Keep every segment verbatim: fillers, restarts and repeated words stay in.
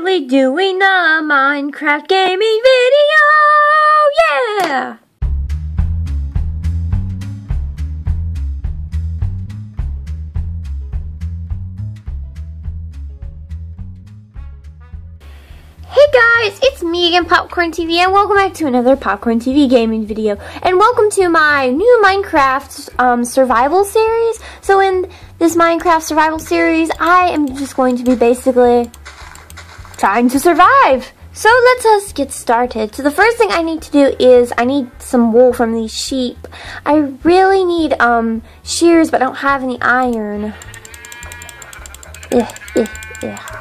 proudly doing a Minecraft gaming video! Yeah! Hey guys, it's me again, Popcorn T V, and welcome back to another Popcorn T V Gaming video. And welcome to my new Minecraft um, survival series. So in this Minecraft survival series, I am just going to be basically trying to survive. So let's us get started. So the first thing I need to do is I need some wool from these sheep. I really need um, shears, but I don't have any iron. Ugh, ugh, ugh.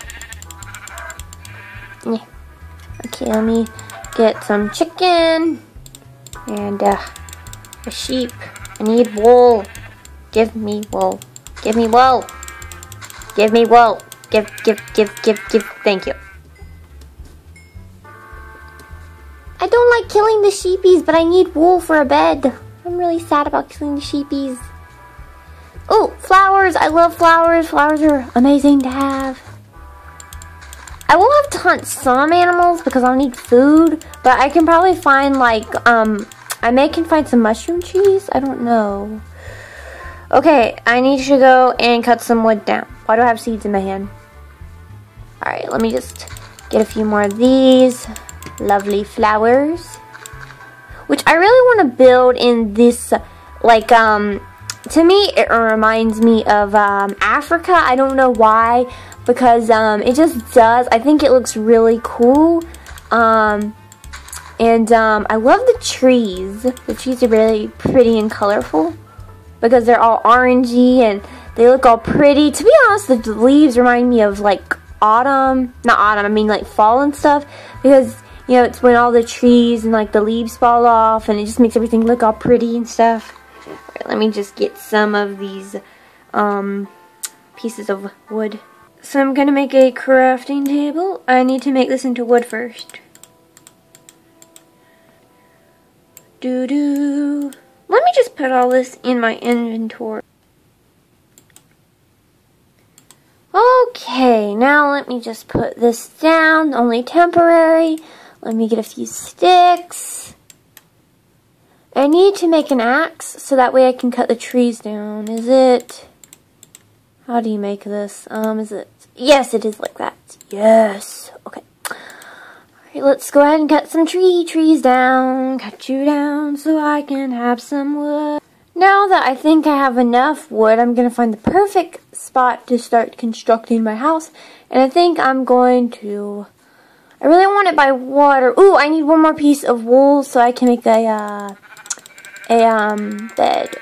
Yeah. Okay, let me get some chicken and uh, a sheep. I need wool. Give me wool. Give me wool. Give me wool. Give, give, give, give, give. Thank you. I don't like killing the sheepies, but I need wool for a bed. I'm really sad about killing the sheepies. Oh, flowers. I love flowers. Flowers are amazing to have. I will have to hunt some animals because I'll need food, but I can probably find like, um, I may can find some mushroom trees. I don't know. Okay, I need to go and cut some wood down. Why do I have seeds in my hand? Alright, let me just get a few more of these lovely flowers, which I really want to build in this, like, um, to me, it reminds me of, um, Africa. I don't know why. Because um, it just does. I think it looks really cool. Um, and um, I love the trees. The trees are really pretty and colorful. Because they're all orangey and they look all pretty. To be honest, the leaves remind me of like autumn. Not autumn, I mean like fall and stuff. Because, you know, it's when all the trees and like the leaves fall off. And it just makes everything look all pretty and stuff. Right, let me just get some of these um, pieces of wood. So I'm going to make a crafting table. I need to make this into wood first. Doo-doo. Let me just put all this in my inventory. Okay, now let me just put this down. Only temporary. Let me get a few sticks. I need to make an axe so that way I can cut the trees down. Is it... How do you make this? Um, is it... Yes, it is like that. Yes. Okay. Alright, let's go ahead and cut some tree trees down. Cut you down so I can have some wood. Now that I think I have enough wood, I'm going to find the perfect spot to start constructing my house. And I think I'm going to... I really want it by water. Ooh, I need one more piece of wool so I can make a, uh, a, um, bed.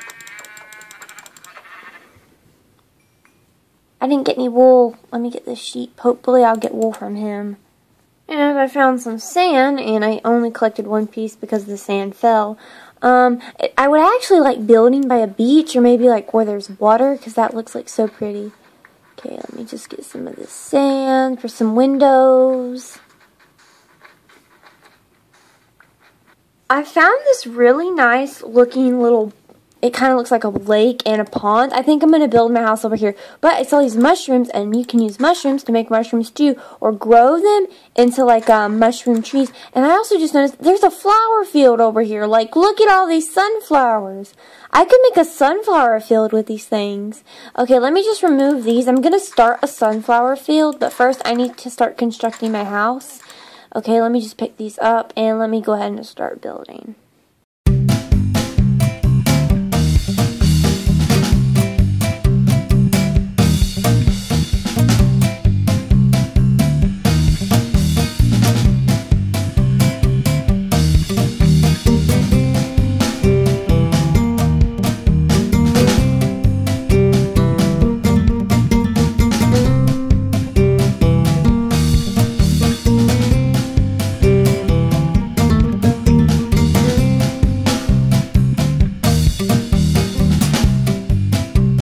I didn't get any wool. Let me get this sheep. Hopefully I'll get wool from him. And I found some sand, and I only collected one piece because the sand fell. Um, I would actually like building by a beach or maybe like where there's water because that looks like so pretty. Okay, let me just get some of this sand for some windows. I found this really nice looking little, it kind of looks like a lake and a pond. I think I'm going to build my house over here. But I saw these mushrooms, and you can use mushrooms to make mushroom stew or grow them into like um, mushroom trees. And I also just noticed there's a flower field over here. Like, look at all these sunflowers. I could make a sunflower field with these things. Okay, let me just remove these. I'm going to start a sunflower field, but first I need to start constructing my house. Okay, let me just pick these up, and let me go ahead and start building.